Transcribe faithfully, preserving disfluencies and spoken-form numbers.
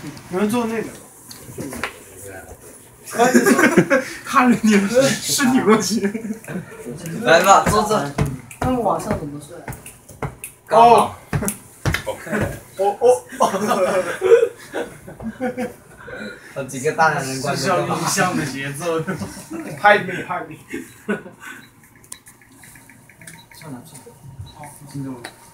你们做那个。 看着你的尸体过去。 来吧，坐这。 那么晚上怎么睡？ 哦。 哦哦。 有几个大男人观众。 像影像的节奏。 拍你拍你。 算了算了。 好，听众。